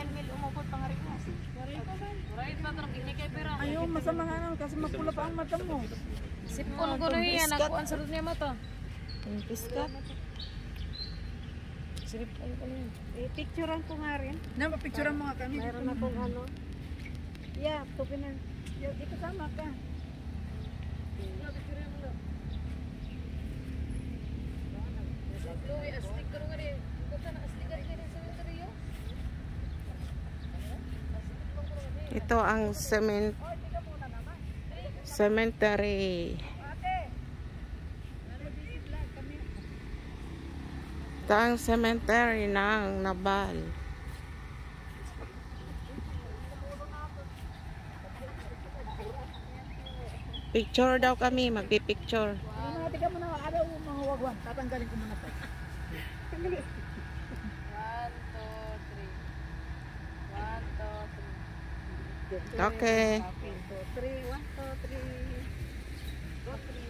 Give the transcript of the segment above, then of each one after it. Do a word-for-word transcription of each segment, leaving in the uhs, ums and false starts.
mil umupot pangarik mo. Right na tarong gini kay pera. Ayaw, masama nga naman kasi mapula pa ang mata mo. Sipon ko na yan, nakuan sa niya mata. Tumpis ka? Sirip kayo ka niyan. Eh, picturean ko nga rin. Na, mapicturean mo nga kami. Mayroon akong ano. Yeah, tupin na. Di kasama ka. Ito ang cement cemetery. Ito ang cemetery ng Nabal. Picture daw kami, magpipicture. Ano, tika mo na, araw mga wagwan. Tatanggalin ko muna pa. Tanggalin. One, two, three. One, two, three. Okay. One, two, three. One, two, three. Go, three.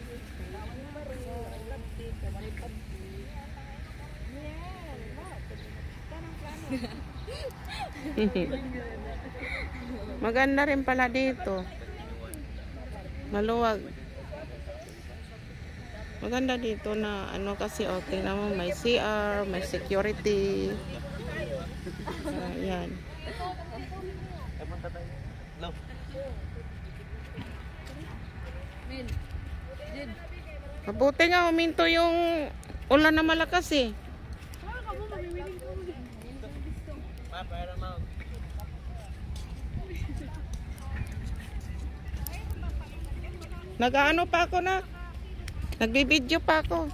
Maganda rin pala dito. Maluwag. Maganda dito na ano kasi o, tingnan mo, may C R, may security. Uh, yan. Mabuti nga huminto yung ulan na malakas eh. Nag-ano pa ako na? Nagbibideo pa ako.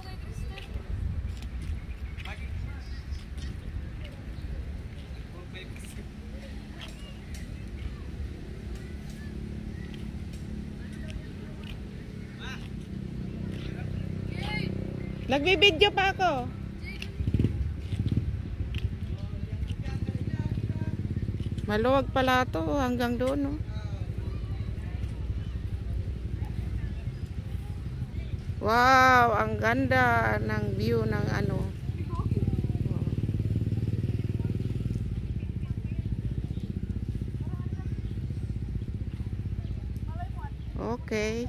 Nagbibideo pa ako. Maluwag pala to hanggang doon, no? Wow, ang ganda ng view ng ano. Okay.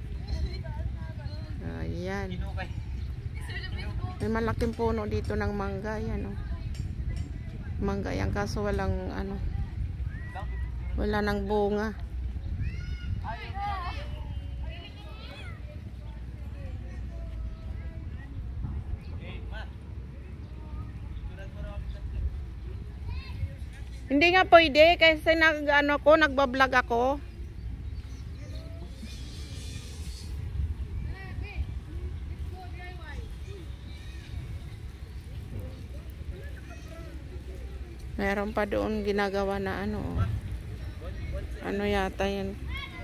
Ayan. May malaking puno dito ng mangga, yan, oh. Mangga yan kaso walang ano. Wala nang bunga. Hindi nga pwede kasi nag ano ko, nagba-vlog ako. Meron pa doon ginagawa na ano. Ano yata yan?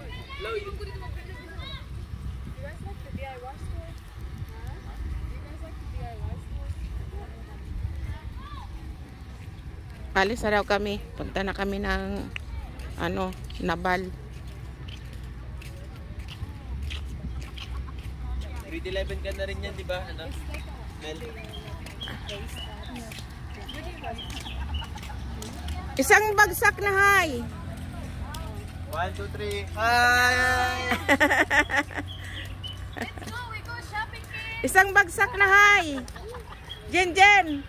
Alis na daw kami. Punta na kami ng ano, Nabal. grade eleven ka na rin yan, di ba? Ano? Mel? Isang bagsak na hay. One, two, three. Hi! Let's go, we go shopping, kids. Isang bagsak na hay. Jen Jen.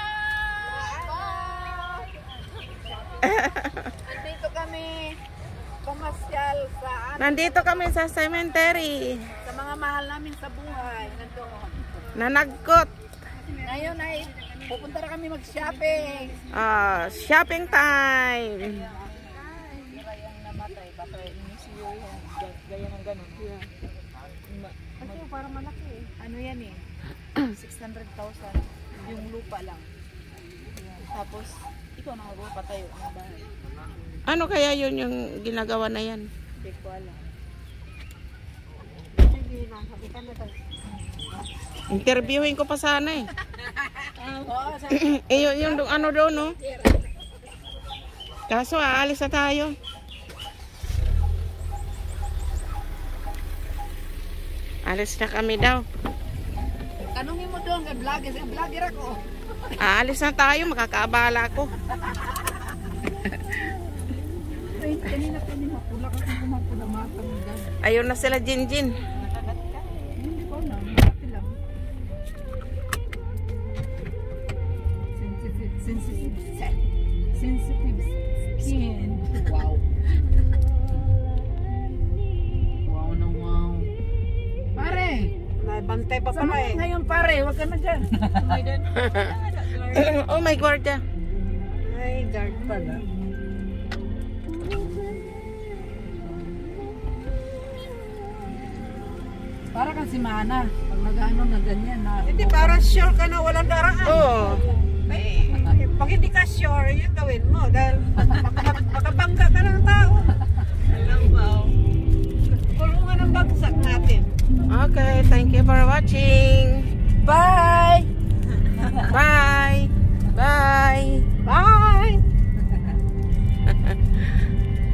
Nandito kami pumasyal sa ano, Nandito kami sa cemetery. sa mga mahal namin sa buhay. Nandoon. Nanagkot. Ngayon ay pupunta na kami mag-shopping. Ah, shopping time. Kaya yung namatay, baka inisyo yan. Gaya ng ganun. Kasi parang malaki eh. Ano yan eh? six hundred thousand. Yung lupa lang. Yan. Tapos, ikaw na magpapatayo ng bahay. Ano kaya yun yung ginagawa na yan? Hindi ko alam. Interviewin ko pa sana eh. Oo, sa Eh, yung, yung do- ano doon, no? Kaso, aalis na tayo. Alis na kami daw. tanungin mo doon kay vlogger, vlogger ako. Aalis na tayo, makakaabala ako. Ay, kanina pa ni mapula kasi kumapula matang gano'n. Ayun na sila, Jinjin. Hindi ko na, malaki lang. Sensitive, sensitive, sensitive skin. Wow. Wow na wow. Pare! Bantay pa pala Sama eh. ngayon pare, wag ka na dyan. Oh my God. Ay, guard pala. Para kang si Mana, pag nag-ano na ganyan na. Hindi, parang sure ka na walang daraan. Oo. Ay, pag hindi ka sure, yun gawin mo. Dahil maka- makabangga ka ng tao. Alam mo. Kulungan ang bagsak natin. Okay, thank you for watching. Bye! Bye. Bye. Bye!